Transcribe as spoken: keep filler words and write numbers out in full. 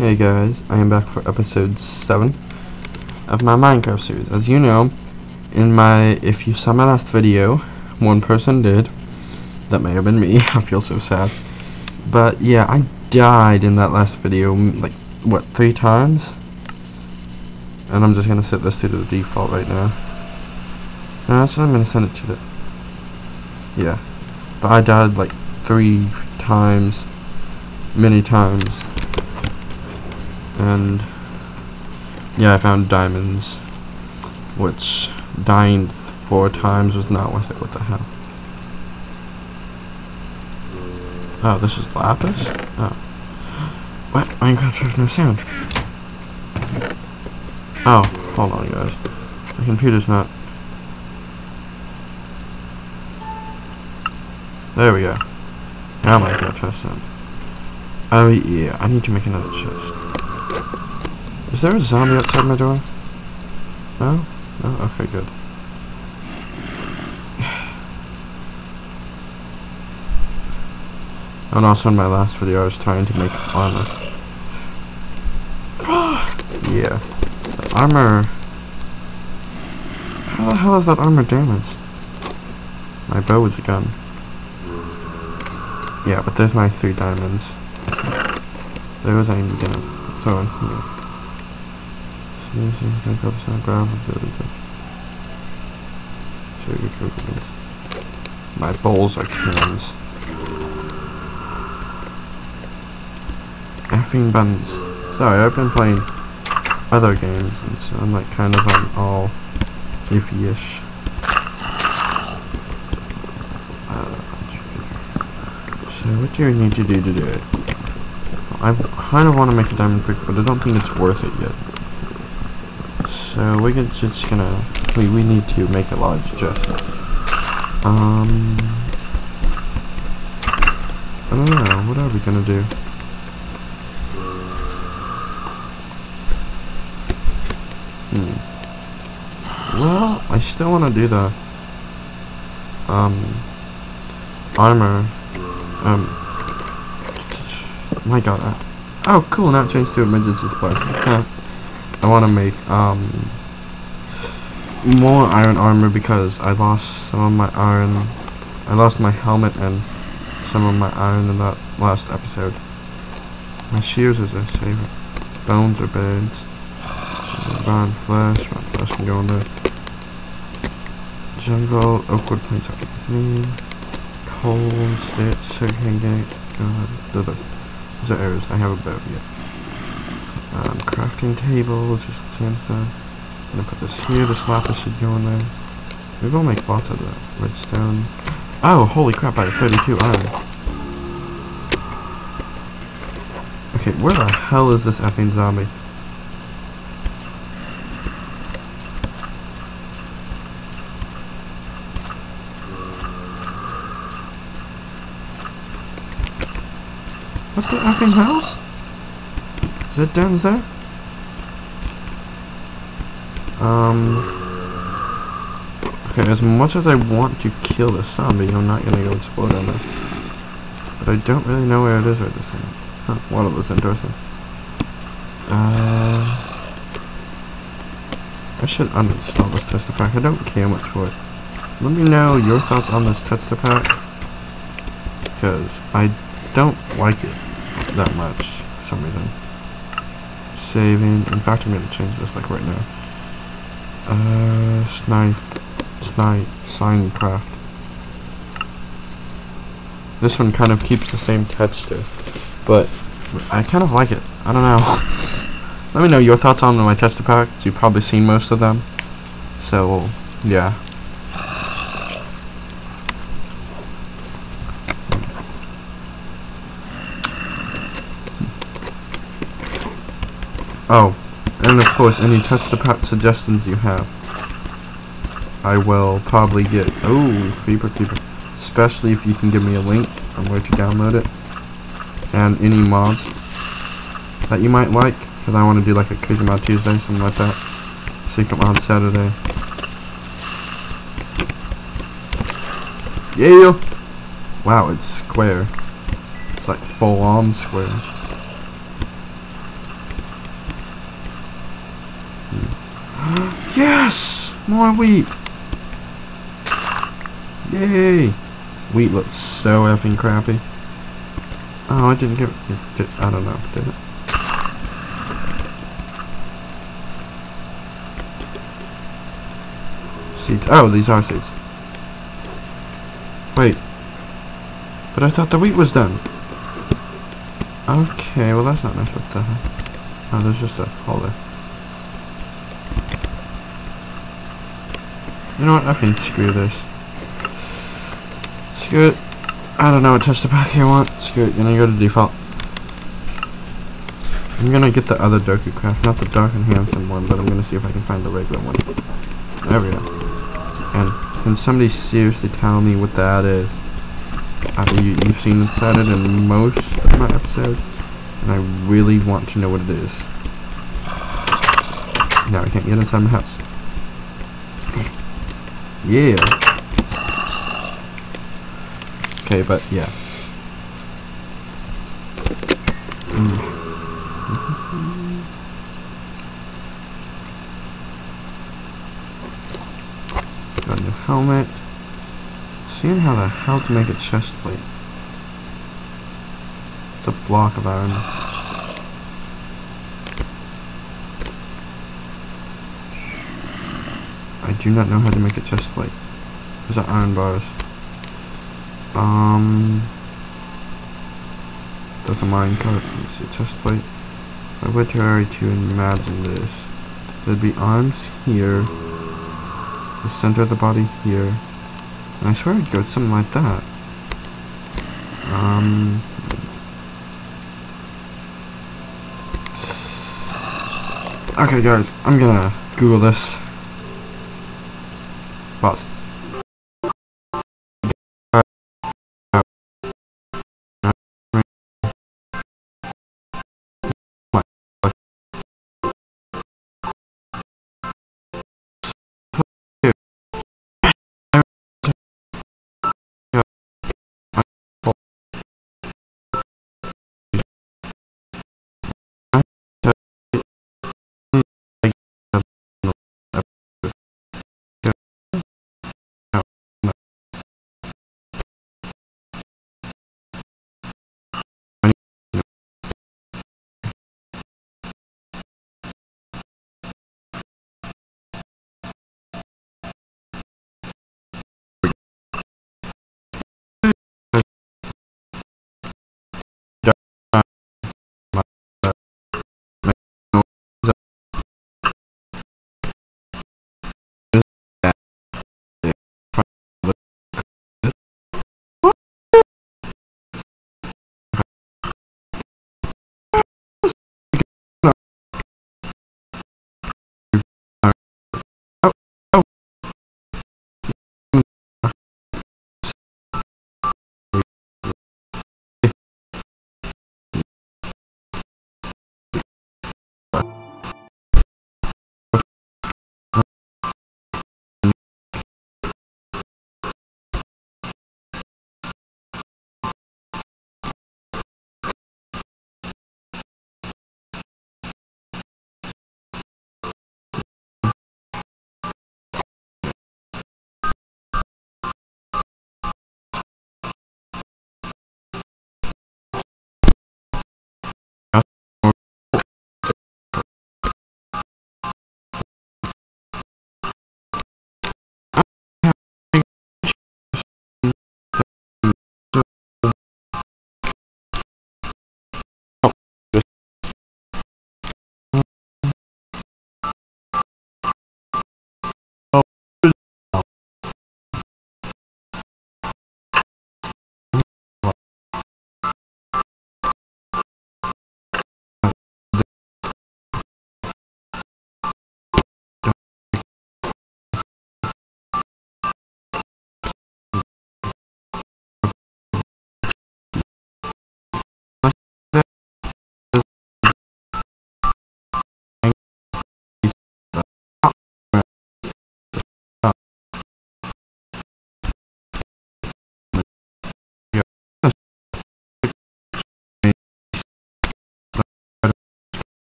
Hey guys, I am back for episode seven of my Minecraft series. As you know, in my, if you saw my last video, one person did. That may have been me. I feel so sad. But yeah, I died in that last video, like, what, three times? And I'm just gonna set this to the default right now. No, that's what I'm gonna send it to the, yeah. But I died like three times, many times. And yeah, I found diamonds, which dying four times was not worth it. What the hell? Oh, this is lapis? Oh. What? Minecraft has no sound. Oh, hold on guys. The computer's not. There we go. Now Minecraft has sound. Oh yeah, I need to make another chest. Is there a zombie outside my door? No? No? Okay, good. And also in my last video I was trying to make armor. Yeah. The armor... How the hell is that armor damaged? My bow is a gun. Yeah, but there's my three diamonds. Those I need to throw in here. My bowls are cans. Effing buttons. Sorry, I've been playing other games, and so I'm like kind of on all iffy-ish. Uh, so what do you need to do to do it? I kind of want to make a diamond pick, but I don't think it's worth it yet. So we're just gonna, we, we need to make a large chest. Um, I don't know, what are we gonna do? Hmm. Well, I still want to do the, um, armor, um, my god, uh, oh cool, now it changed to emergency supplies. I want to make um more iron armor because I lost some of my iron. I lost my helmet and some of my iron in that last episode. My shears is a saver. Bones are beds. Round flesh. Round flesh can go in there. Jungle. Oakwood planks I can need. Coal. Stitch. Sugarcane gate. God. Those are arrows. I have a bow. Yeah. Um, crafting table, just sandstone. I'm gonna put this here, this lapis should go in there. Maybe I'll make lots of that. Redstone. Oh, holy crap, I have thirty-two iron. Okay, where the hell is this effing zombie? What the effing house? Is it down there? Um. Okay, as much as I want to kill this zombie, I'm not gonna go explode on there. But I don't really know where it is right this second. Huh, well, it was interesting. Uh. I should uninstall this tester pack. I don't care much for it. Let me know your thoughts on this tester pack. Because I don't like it that much for some reason. Saving. In fact, I'm going to change this like right now. Uh, snipe, snipe, Signcraft. This one kind of keeps the same texture, but I kind of like it. I don't know. Let me know your thoughts on my texture packs. You've probably seen most of them, so yeah. Oh, and of course, any texture pack suggestions you have, I will probably get. Oh, creeper, creeper. Especially if you can give me a link on where to download it, and any mods that you might like, because I want to do like a Crazy Mod Tuesday, something like that. Secret Mod Saturday. Yeah. Wow, it's square. It's like full on square. Yes! More wheat! Yay! Wheat looks so effing crappy. Oh, I didn't give it, it did, I don't know, did it? Seeds. Oh, these are seeds. Wait. But I thought the wheat was done. Okay, well that's not nice. What the hell? Oh, there's just a hole there. You know what? I can screw this. Screw it. I don't know what touch the pack I want. Screw it. Gonna go to default. I'm gonna get the other Doku Craft, not the Dark and Handsome one, but I'm gonna see if I can find the regular one. There we go. And can somebody seriously tell me what that is? I mean, you, you've seen it cited in most of my episodes, and I really want to know what it is. Now I can't get inside my house. Yeah. Okay, but yeah. Mm. Got a new helmet. Seeing how the hell to make a chest plate. It's a block of iron. I do not know how to make a chest plate. Those are iron bars. Um, Those are mine cart. Let's see, chest plate. If I were to to imagine this, there'd be arms here, the center of the body here, and I swear it'd go something like that. Um. Okay, guys, I'm gonna Google this. Pause.